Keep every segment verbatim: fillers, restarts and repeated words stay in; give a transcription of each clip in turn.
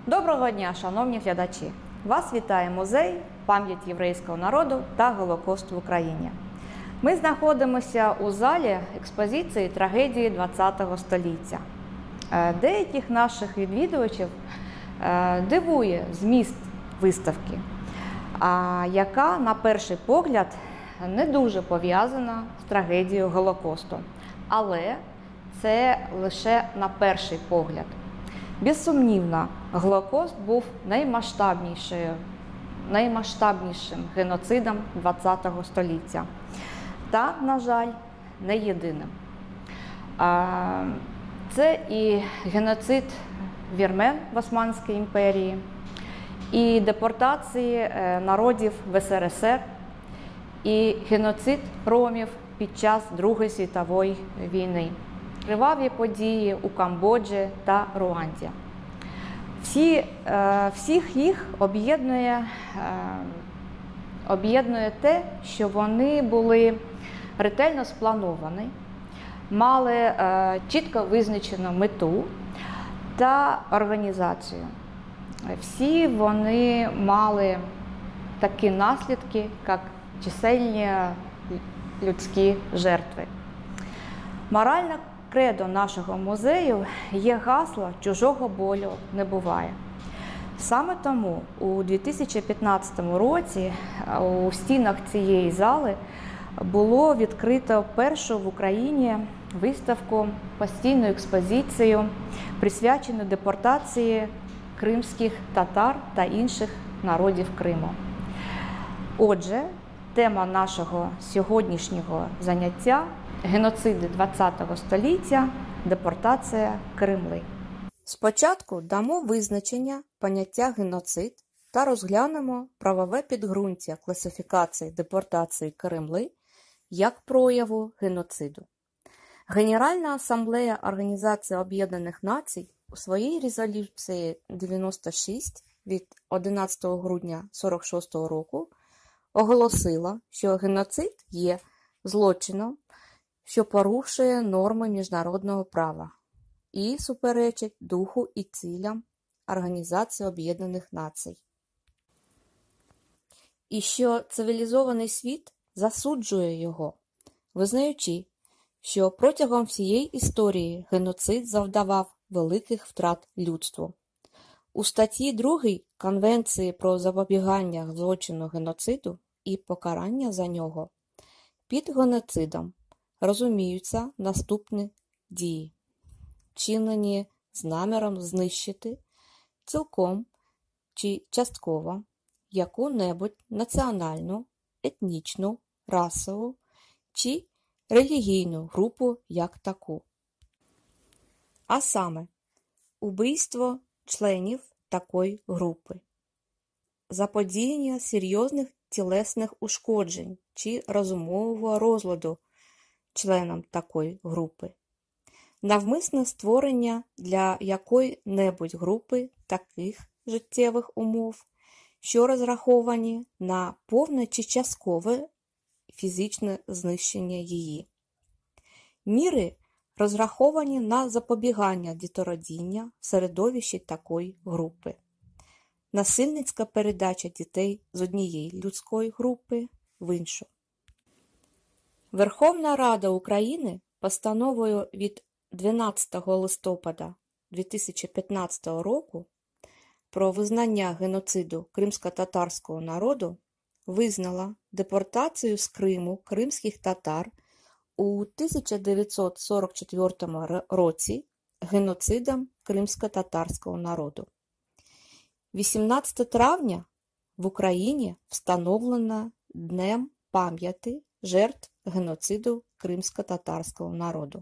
Доброго дня, шановні глядачі! Вас вітає музей пам'яті єврейського народу та Голокосту в Україні. Ми знаходимося у залі експозиції трагедії ХХ століття. Деяких наших відвідувачів дивує зміст виставки, яка, на перший погляд, не дуже пов'язана з трагедією Голокосту. Але це лише на перший погляд. Безсумнівно, Голокост був наймасштабнішим, наймасштабнішим геноцидом ХХ століття. Та, на жаль, не єдиним. Це і геноцид вірмен в Османській імперії, і депортації народів в ес ер ес ер, і геноцид ромів під час Другої світової війни. Криваві події у Камбоджі та Руанді. Всі, всіх їх об'єднує, об'єднує те, що вони були ретельно сплановані, мали чітко визначену мету та організацію. Всі вони мали такі наслідки, як чисельні людські жертви. Моральна кредо нашого музею є гасло «Чужого болю не буває». Саме тому у дві тисячі п'ятнадцятому році у стінах цієї зали було відкрито першу в Україні виставку, постійну експозицію, присвячену депортації кримських татар та інших народів Криму. Отже, тема нашого сьогоднішнього заняття – геноциди ХХ століття, депортація Кремли. Спочатку дамо визначення поняття геноцид та розглянемо правове підґрунтя класифікації депортації Кремли як прояву геноциду. Генеральна асамблея Організації Об'єднаних Націй у своїй резолюції дев'яносто шість від одинадцятого грудня сорок шостого року оголосила, що геноцид є злочином, що порушує норми міжнародного права і суперечить духу і цілям Організації Об'єднаних Націй. І що цивілізований світ засуджує його, визнаючи, що протягом всієї історії геноцид завдавав великих втрат людству. У статті другій Конвенції про запобігання злочину геноциду і покарання за нього під геноцидом розуміються наступні дії, вчинені з наміром знищити цілком чи частково яку-небудь національну, етнічну, расову чи релігійну групу як таку. А саме, убивство членів такої групи, заподіяння серйозних тілесних ушкоджень чи розумового розладу членам такої групи, навмисне створення для якої-небудь групи таких життєвих умов, що розраховані на повне чи часткове фізичне знищення її. Міри розраховані на запобігання дітородіння в середовищі такої групи. Насильницька передача дітей з однієї людської групи в іншу. Верховна Рада України постановою від дванадцятого листопада дві тисячі п'ятнадцятого року про визнання геноциду кримсько-татарського народу визнала депортацію з Криму кримських татар у тисяча дев'ятсот сорок четвертому році геноцидом кримсько-татарського народу. вісімнадцятого травня в Україні встановлено Днем пам'яті жертв геноциду кримсько-татарського народу.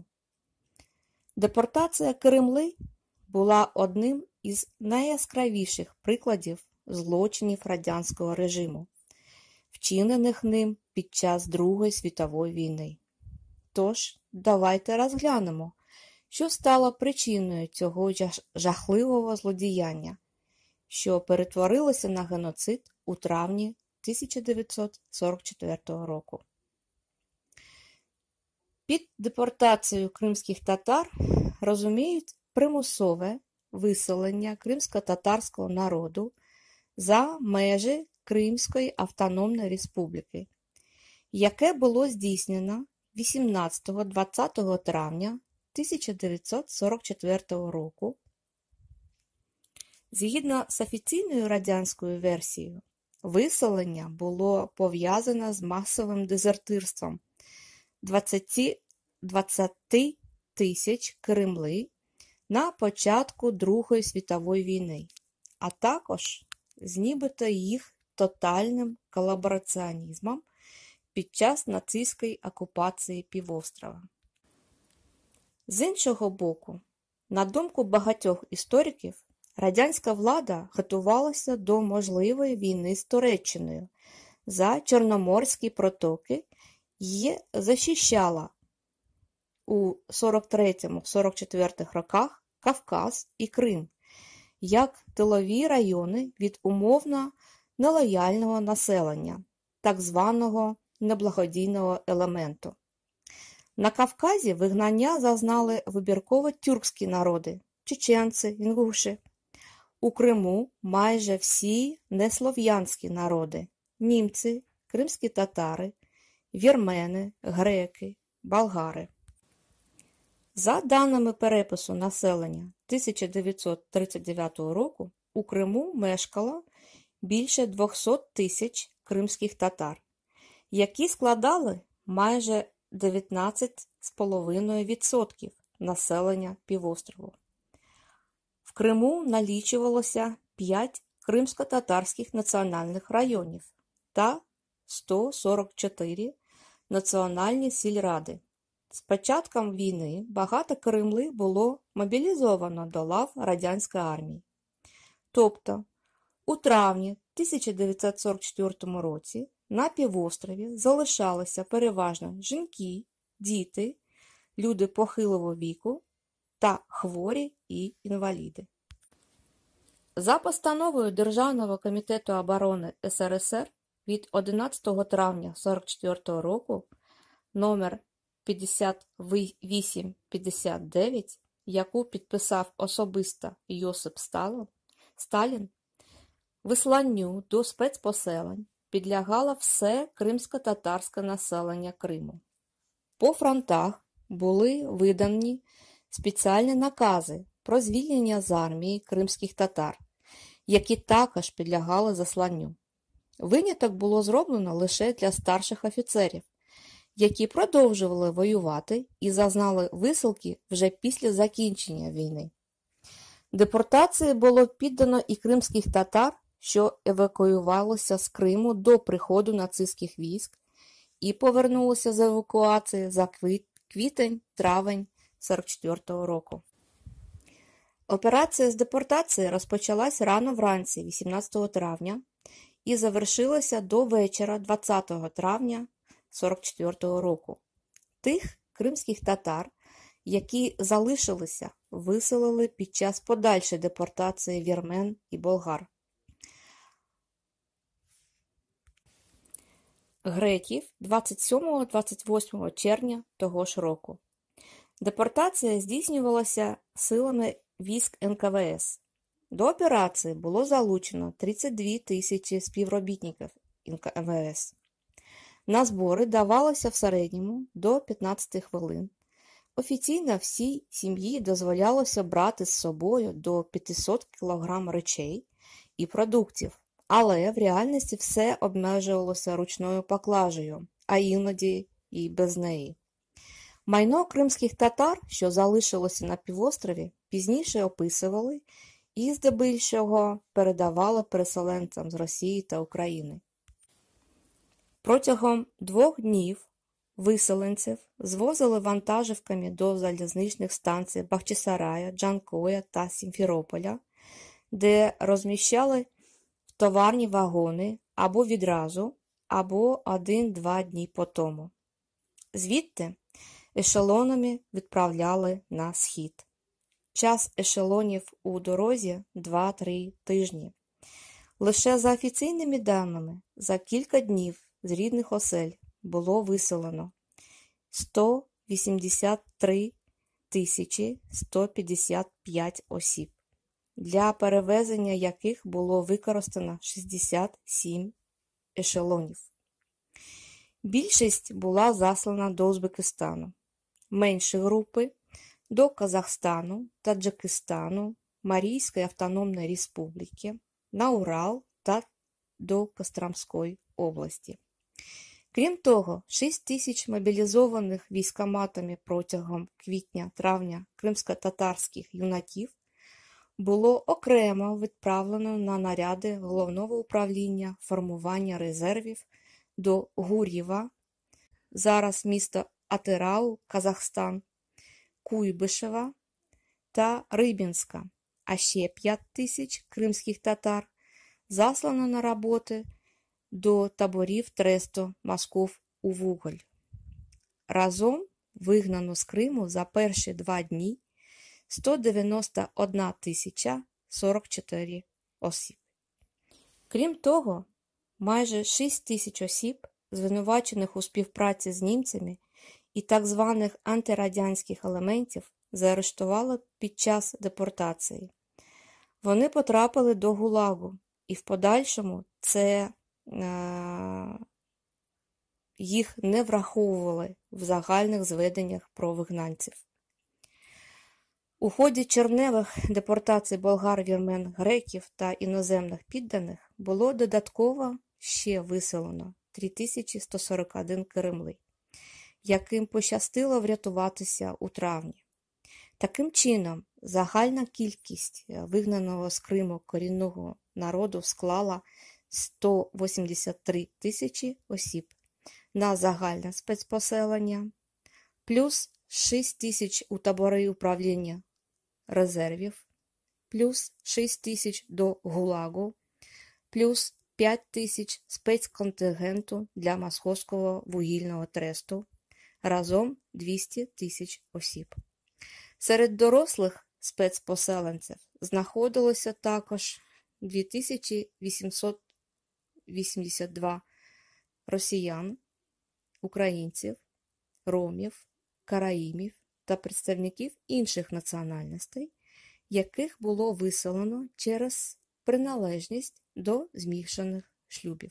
Депортація Кремли була одним із найяскравіших прикладів злочинів радянського режиму, вчинених ним під час Другої світової війни. Тож, давайте розглянемо, що стало причиною цього жахливого злодіяння, що перетворилося на геноцид у травні тисяча дев'ятсот сорок четвертого року. Під депортацією кримських татар розуміють примусове виселення кримсько-татарського народу за межі Кримської Автономної Республіки, яке було здійснено вісімнадцятого-двадцятого травня тисяча дев'ятсот сорок четвертого року. Згідно з офіційною радянською версією, виселення було пов'язане з масовим дезертирством двадцяти тисяч кремли на початку Другої світової війни, а також з нібито їх тотальним колабораціонізмом під час нацистської окупації півострова. З іншого боку, на думку багатьох істориків, радянська влада готувалася до можливої війни з Туреччиною за Чорноморські протоки і захищала у сорок третьому - сорок четвертому роках Кавказ і Крим як тилові райони від умовно нелояльного населення, так званого неблагодійного елементу. На Кавказі вигнання зазнали вибірково тюркські народи – чеченці, інгуші. У Криму майже всі неслов'янські народи – німці, кримські татари, вірмени, греки, болгари. За даними перепису населення тисяча дев'ятсот тридцять дев'ятого року, у Криму мешкало більше двохсот тисяч кримських татар, які складали майже дев'ятнадцять цілих п'ять десятих відсотка населення півострову. В Криму налічувалося п'ять кримсько-татарських національних районів та сто сорок чотири національні сільради. З початком війни багато кремли було мобілізовано до лав радянської армії. Тобто, у травні тисяча дев'ятсот сорок четвертому році на півострові залишалися переважно жінки, діти, люди похилого віку та хворі і інваліди. За постановою Державного комітету оборони ес ер ес ер від одинадцятого травня сорок четвертого року номер п'ятдесят вісім п'ятдесят дев'ять, яку підписав особисто Йосип Сталін, висланню до спецпоселень підлягало все кримсько-татарське населення Криму. По фронтах були видані спеціальні накази про звільнення з армії кримських татар, які також підлягали засланню. Виняток було зроблено лише для старших офіцерів, які продовжували воювати і зазнали висилки вже після закінчення війни. Депортації було піддано і кримських татар, що евакуювалися з Криму до приходу нацистських військ і повернулися з евакуації за квітень-травень сорок четвертого року. Операція з депортації розпочалась рано вранці вісімнадцятого травня і завершилася до вечора двадцятого травня сорок четвертого року. Тих кримських татар, які залишилися, виселили під час подальшої депортації вірмен і болгар. Греків двадцять сьомого - двадцять восьмого червня того ж року. Депортація здійснювалася силами військ ен ка ве ес. До операції було залучено тридцять дві тисячі співробітників ен ка ве ес. На збори давалося в середньому до п'ятнадцяти хвилин. Офіційно всій сім'ї дозволялося брати з собою до п'ятсот кілограмів речей і продуктів, але в реальності все обмежувалося ручною поклажею, а іноді і без неї. Майно кримських татар, що залишилося на півострові, пізніше описували і здебільшого передавали переселенцям з Росії та України. Протягом двох днів виселенців звозили вантажівками до залізничних станцій Бахчисарая, Джанкоя та Сімферополя, де розміщали в товарні вагони або відразу, або один-два дні по тому. Звідти ешелонами відправляли на схід. Час ешелонів у дорозі два-три тижні. Лише за офіційними даними, за кілька днів з рідних осель було виселено сто вісімдесят три тисячі сто п'ятдесят п'ять осіб. для перевезення яких було використано шістдесят сім ешелонів. Більшість була заслана до Узбекистану, менші групи – до Казахстану, Таджикистану, Марійської автономної республіки, на Урал та до Костромської області. Крім того, шість тисяч мобілізованих військкоматами протягом квітня-травня кримськотатарських юнаків було окремо відправлено на наряди Головного управління формування резервів до Гур'єва, зараз місто Атирау, Казахстан, Куйбишева та Рибінська, а ще п'ять тисяч кримських татар заслано на роботи до таборів Тресто, Москов, Увуголь. Разом вигнано з Криму за перші два дні сто дев'яносто одна тисяча сорок чотири осіб. Крім того, майже шість тисяч осіб, звинувачених у співпраці з німцями і так званих антирадянських елементів, заарештували під час депортації. Вони потрапили до ГУЛАГу, і в подальшому це е- їх не враховували в загальних зведеннях про вигнанців. У ході червневих депортацій болгар, вірмен, греків та іноземних підданих було додатково ще виселено три тисячі сто сорок один кремли, яким пощастило врятуватися у травні. Таким чином, загальна кількість вигнаного з Криму корінного народу склала сто вісімдесят три тисячі осіб на загальне спецпоселення, плюс шість тисяч у табори управління резервів, плюс шість тисяч до ГУЛАГу, плюс п'ять тисяч спецконтингенту для Московського вугільного тресту, разом двісті тисяч осіб. Серед дорослих спецпоселенців знаходилося також дві тисячі вісімсот вісімдесят два росіян, українців, ромів, караїмів та представників інших національностей, яких було виселено через приналежність до змішаних шлюбів.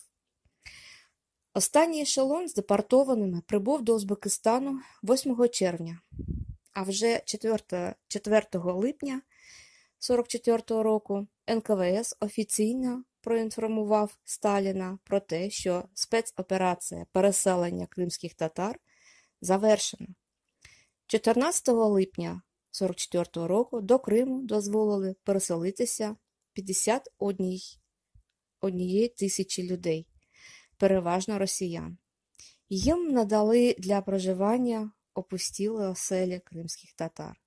Останній ешелон з депортованими прибув до Узбекистану восьмого червня, а вже четвертого липня сорок четвертого року ен ка ве ес офіційно проінформував Сталіна про те, що спецоперація переселення кримських татар завершена. чотирнадцятого липня сорок четвертого року до Криму дозволили переселитися п'ятдесят однієї тисячі людей, переважно росіян. Їм надали для проживання опустілі оселі кримських татар.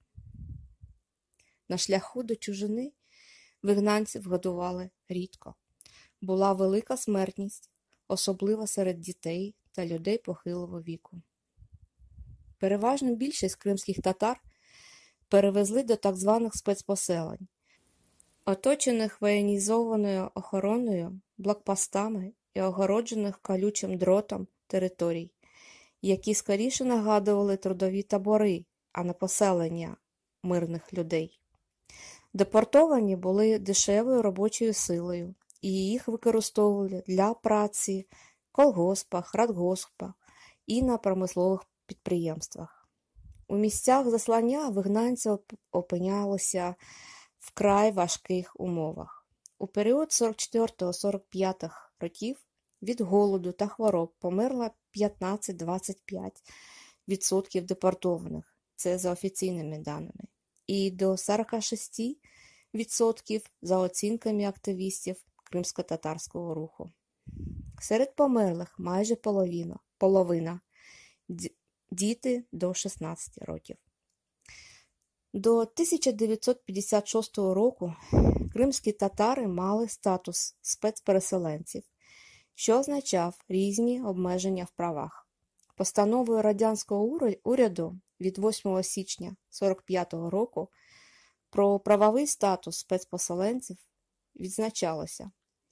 На шляху до чужини вигнанців годували рідко. Була велика смертність, особливо серед дітей та людей похилого віку. Переважну більшість кримських татар перевезли до так званих спецпоселень, оточених воєнізованою охороною, блокпостами і огороджених колючим дротом територій, які скоріше нагадували трудові табори, а не поселення мирних людей. Депортовані були дешевою робочою силою, і їх використовували для праці в колгоспах, радгоспах і на промислових підприємствах. У місцях заслання вигнанці опинялися в вкрай важких умовах. У період сорок четвертого - сорок п'ятого років від голоду та хвороб померло п'ятнадцять - двадцять п'ять відсотків депортованих, це за офіційними даними, і до сорок шість відсотків за оцінками активістів кримсько-татарського руху. Серед померлих майже половина, половина – діти до шістнадцяти років. До тисяча дев'ятсот п'ятдесят шостого року кримські татари мали статус спецпереселенців, що означав різні обмеження в правах. Постановою радянського уряду від восьмого січня сорок п'ятого року про правовий статус спецпоселенців відзначалося,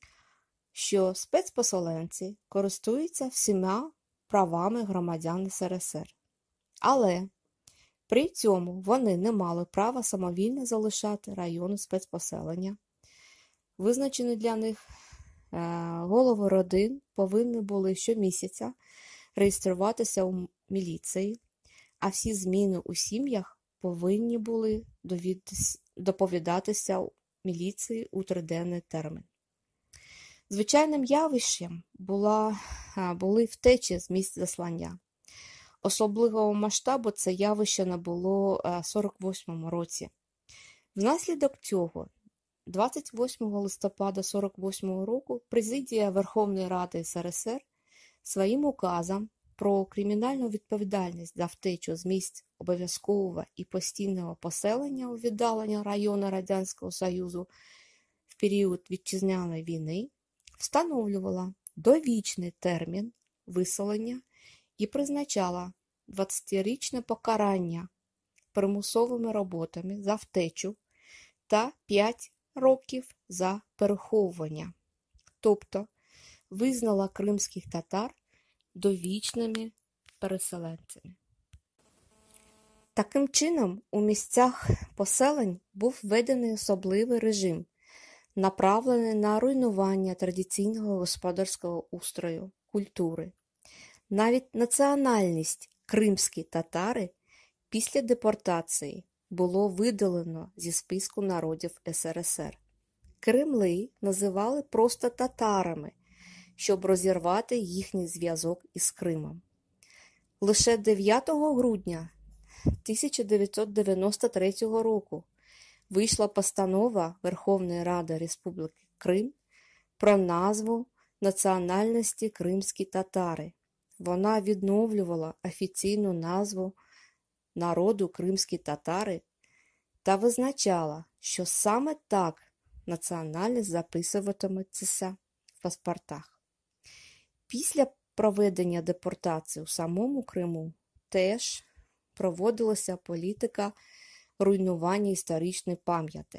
що спецпоселенці користуються всіма правами громадян ес ер ес ер. Але При цьому вони не мали права самовільно залишати райони спецпоселення. Визначені для них голови родин повинні були щомісяця реєструватися у міліції, а всі зміни у сім'ях повинні були доповідатися у міліції у триденний термін. Звичайним явищем була, були втечі з місць заслання. Особливого масштабу це явище набуло у сорок восьмому році. Внаслідок цього двадцять восьмого листопада сорок восьмого року Президія Верховної Ради ес ер ес ер своїм указом про кримінальну відповідальність за втечу з місць обов'язкового і постійного поселення у віддалені райони Радянського Союзу в період Вітчизняної війни встановлювала довічний термін виселення і призначала двадцятирічне покарання примусовими роботами за втечу та п'ять років за переховування, тобто визнала кримських татар довічними переселенцями. Таким чином, у місцях поселень був введений особливий режим, направлений на руйнування традиційного господарського устрою, культури. Навіть національність кримські татари після депортації було видалено зі списку народів ес ер ес ер. Кремли називали просто татарами, щоб розірвати їхній зв'язок із Кримом. Лише дев'ятого грудня тисяча дев'ятсот дев'яносто третього року вийшла постанова Верховної Ради Республіки Крим про назву національності кримські татари. Вона відновлювала офіційну назву народу кримські татари та визначала, що саме так національність записуватиметься в паспортах. Після проведення депортації у самому Криму теж проводилася політика руйнування історичної пам'яті.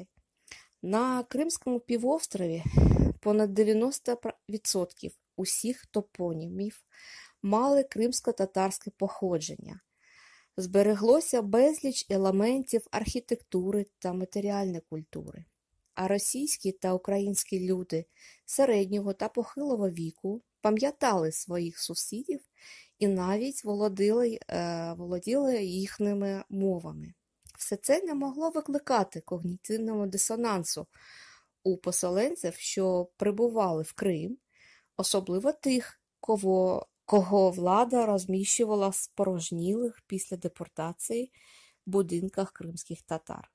На Кримському півострові понад дев'яносто відсотків усіх топонімів мали кримсько-татарське походження. Збереглося безліч елементів архітектури та матеріальної культури. А російські та українські люди середнього та похилого віку пам'ятали своїх сусідів і навіть володіли, е, володіли їхніми мовами. Все це не могло викликати когнітивного дисонансу у поселенців, що прибували в Крим, особливо тих, кого, кого влада розміщувала в спорожнілих після депортації будинках кримських татар.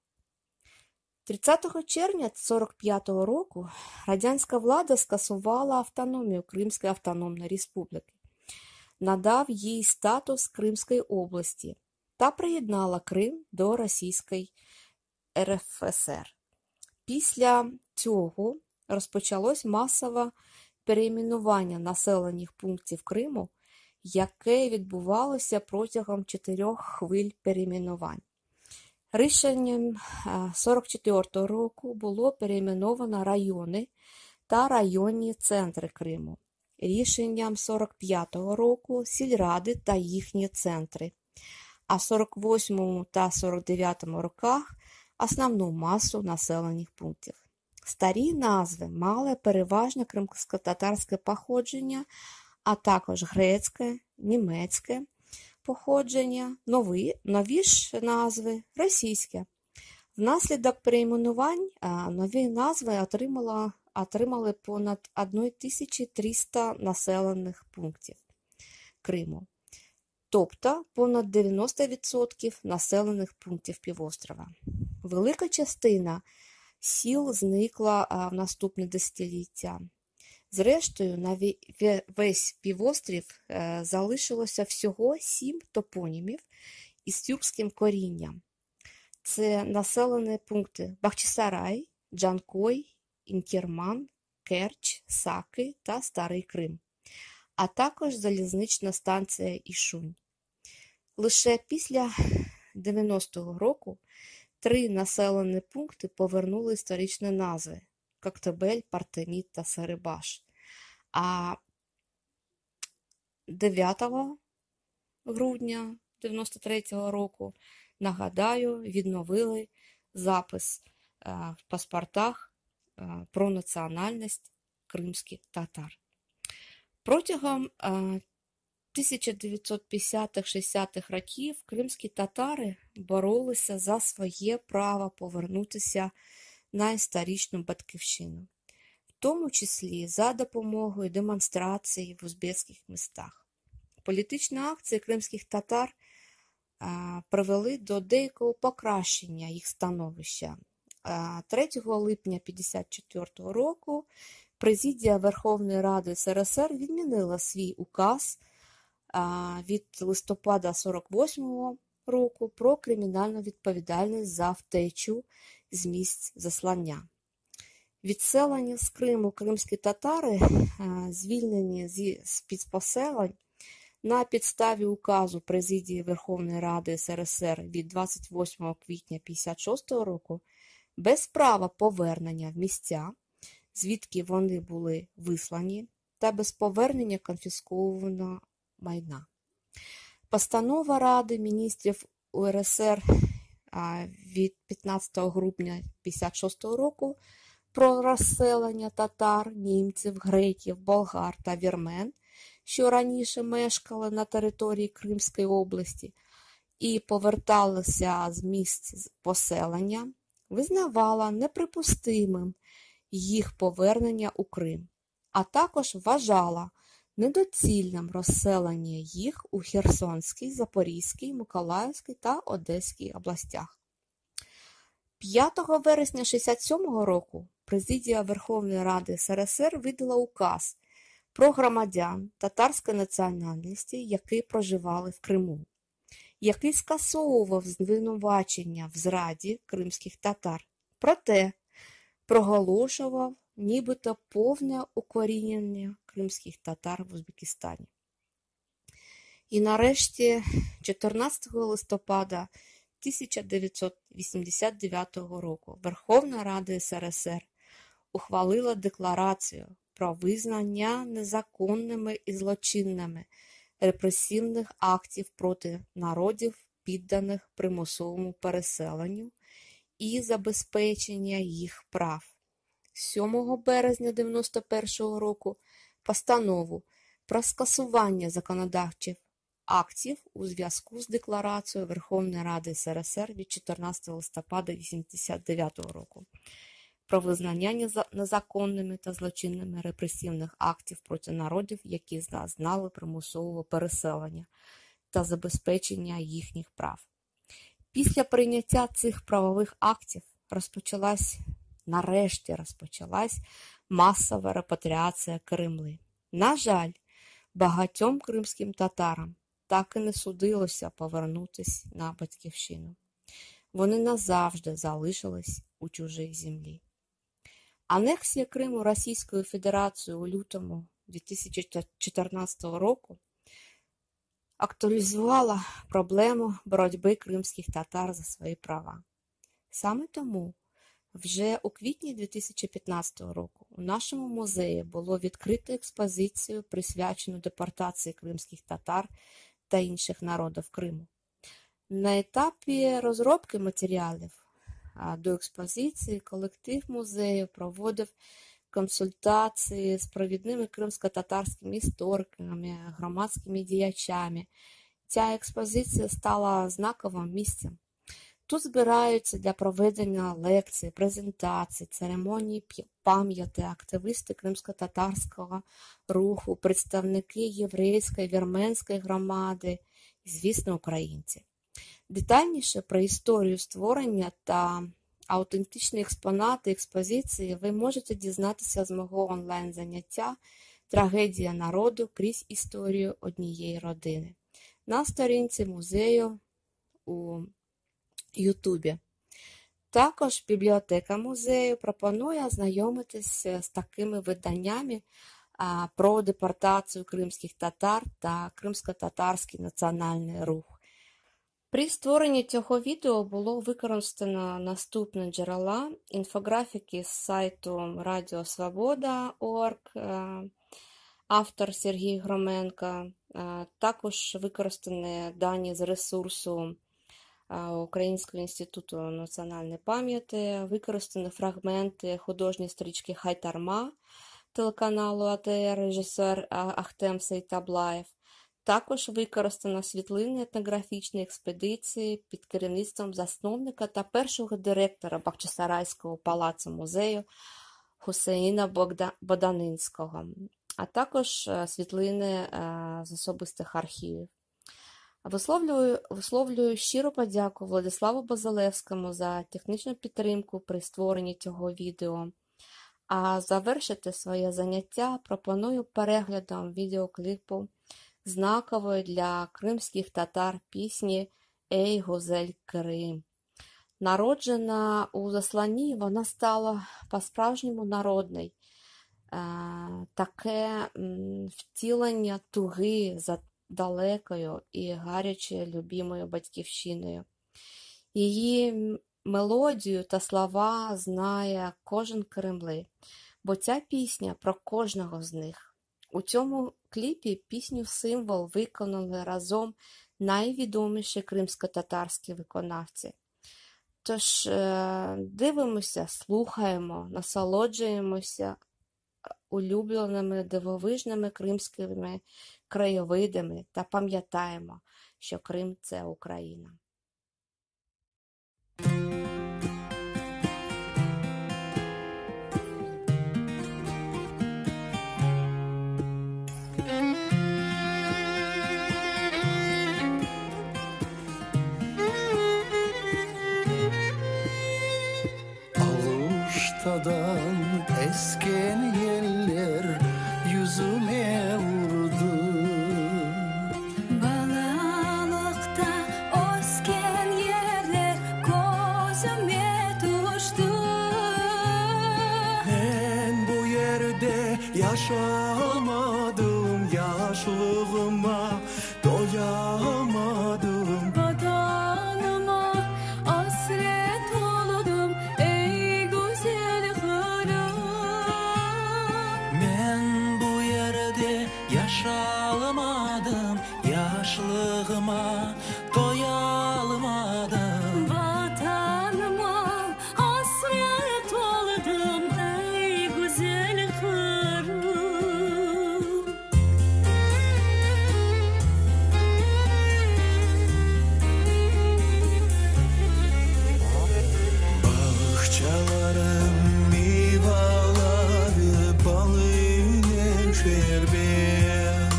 тридцятого червня сорок п'ятого року радянська влада скасувала автономію Кримської автономної республіки, надав їй статус Кримської області та приєднала Крим до Російської ер еф ес ер. Після цього розпочалось масове перейменування населених пунктів Криму, яке відбувалося протягом чотирьох хвиль перейменувань. Рішенням сорок четвертого року було перейменовано райони та районні центри Криму. Рішенням сорок п'ятого року – сільради та їхні центри, а в сорок восьмому та сорок дев'ятому роках – основну масу населених пунктів. Старі назви мали переважно кримсько-татарське походження, а також грецьке, німецьке походження, нові, нові ж назви – російське. Внаслідок перейменувань нові назви отримали, отримали понад тисяча триста населених пунктів Криму, тобто понад дев'яносто відсотків населених пунктів півострова. Велика частина сіл зникла в наступне десятиліття. Зрештою, на весь півострів залишилося всього сім топонімів із тюркським корінням. Це населені пункти Бахчисарай, Джанкой, Інкерман, Керч, Саки та Старий Крим, а також залізнична станція Ішунь. Лише після дев'яностого року три населені пункти повернули історичні назви – Коктебель, Партемід та Сарибаш. А дев'ятого грудня дев'яносто третього року Нагадаю, відновили запис в паспортах про національність кримських татар. Протягом тисяча дев'ятсот п'ятдесятих-шістдесятих років кримські татари боролися за своє право повернутися на історичну батьківщину, в тому числі за допомогою демонстрацій в узбекських містах. Політичні акції кримських татар а, привели до деякого покращення їх становища. А, третього липня п'ятдесят четвертого року Президія Верховної Ради СРСР відмінила свій указ а, від листопада сорок восьмого року про кримінальну відповідальність за втечу з місць заслання. Відселені з Криму кримські татари, а, звільнені зі спецпоселень, на підставі указу Президії Верховної Ради СРСР від двадцять восьмого квітня п'ятдесят шостого року, без права повернення в місця, звідки вони були вислані, та без повернення конфіскованого майна. Постанова Ради міністрів УРСР від п'ятнадцятого грудня п'ятдесят шостого року про розселення татар, німців, греків, болгар та вірмен, що раніше мешкали на території Кримської області і поверталися з місць поселення, визнавала неприпустимим їх повернення у Крим, а також вважала недоцільним розселення їх у Херсонській, Запорізькій, Миколаївській та Одеській областях. п'ятого вересня шістдесят сьомого року Президія Верховної Ради СРСР видала указ про громадян татарської національності, які проживали в Криму, який скасовував звинувачення в зраді кримських татар, проте проголошував нібито повне укорінення кримських татар в Узбекистані. І нарешті чотирнадцятого листопада тисяча дев'ятсот вісімдесят дев'ятого року Верховна Рада СРСР ухвалила декларацію про визнання незаконними і злочинними репресивних актів проти народів, підданих примусовому переселенню і забезпечення їх прав. сьомого березня дев'яносто першого року постанову про скасування законодавчих актів у зв'язку з декларацією Верховної Ради СРСР від чотирнадцятого листопада вісімдесят дев'ятого року про визнання незаконними та злочинними репресивних актів проти народів, які зазнали примусового переселення та забезпечення їхніх прав. Після прийняття цих правових актів розпочалась, нарешті розпочалась масова репатріація Кремли. На жаль, багатьом кримським татарам так і не судилося повернутися на батьківщину. Вони назавжди залишились у чужій землі. Анексія Криму Російською Федерацією у лютому дві тисячі чотирнадцятого року актуалізувала проблему боротьби кримських татар за свої права. Саме тому вже у квітні дві тисячі п'ятнадцятого року у нашому музеї було відкрито експозицію, присвячену депортації кримських татар та інших народів Криму. На етапі розробки матеріалів до експозиції колектив музею проводив консультації з провідними кримсько-татарськими істориками, громадськими діячами. Ця експозиція стала знаковим місцем. Тут збираються для проведення лекцій, презентацій, церемоній пам'яті активісти кримсько-татарського руху, представники єврейської, вірменської громади і, звісно, українці. Детальніше про історію створення та аутентичні експонати експозиції ви можете дізнатися з мого онлайн-заняття «Трагедія народу крізь історію однієї родини» на сторінці музею у Ютубі. Також бібліотека музею пропонує ознайомитися з такими виданнями про депортацію кримських татар та кримсько-татарський національний рух. При створенні цього відео було використано наступні джерела: інфографіки з сайту Радіо Свобода крапка орг, автор Сергій Громенко, також використані дані з ресурсу Українського інституту національної пам'яті, використані фрагменти художньої стрічки «Хайтарма» телеканалу А Те Ер, режисер Ахтем Сейтаблаєв. Також використано світлини етнографічної експедиції під керівництвом засновника та першого директора Бахчисарайського палацу-музею Хусеїна Боданинського, а також світлини з особистих архівів. Висловлюю, висловлюю щиру подяку Владиславу Базилевському за технічну підтримку при створенні цього відео. А завершити своє заняття пропоную переглядом відеокліпу знакової для кримських татар пісні «Ей, Гузель Крим». Народжена у Заслані, вона стала по-справжньому народною. Таке втілення туги за далекою і гарячою любимою батьківщиною. Її мелодію та слова знає кожен кримли, бо ця пісня про кожного з них. У цьому кліпі пісню-символ виконали разом найвідоміші кримсько-татарські виконавці. Тож дивимося, слухаємо, насолоджуємося улюбленими дивовижними кримськими краєвидами та пам'ятаємо, що Крим – це Україна. Aluştadan esken yeller yüzüme vurdu. Balalıkta osken yerler gözüme düştü. Ben bu yerde yaşamadım, yaşlığıma doyamadım. Vatanıma hasret oldum ey güzel Kırım. Ben bu yerde yaşalamadım, yaşlığıma doyalmadım. Vatanıma hasret oldum ey güzel Kırım. Bahçelerim, meyveleri, balıyla şerbet.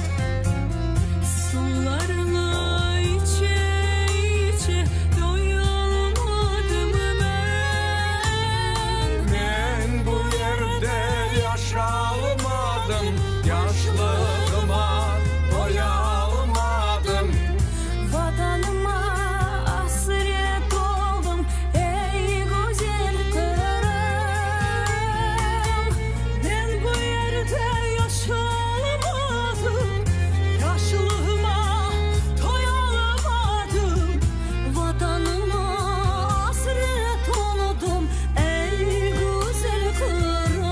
Sularını içe içe doyalmadım ben. Ben bu yerde yaşalmadım, yaşlığıma doyalmadım. Vatanıma hasret oldum ey güzel Kırım. Ben bu yerde yaşamadım, yaşlığıma doyalamadım. Vatanıma hasret oldum ey güzel Kırım.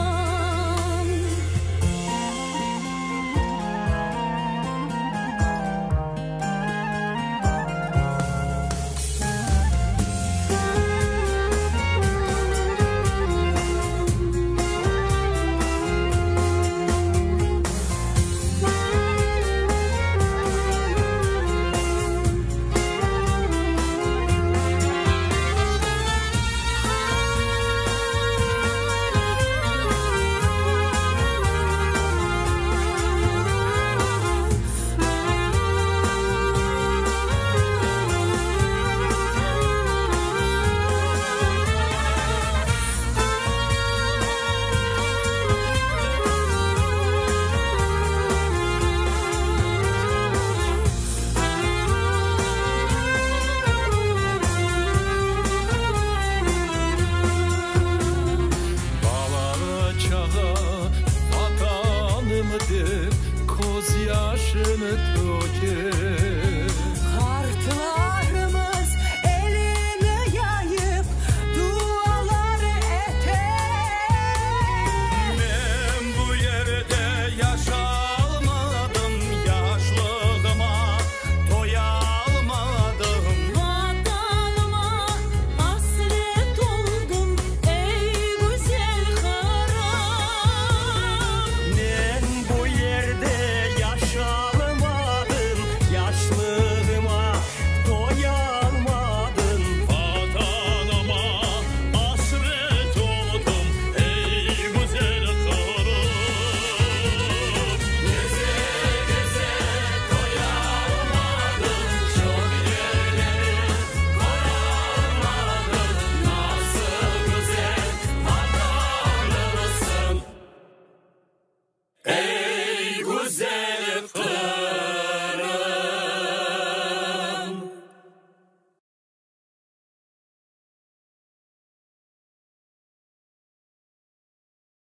Balalı çağa vatanımdır, koz yaşını töker.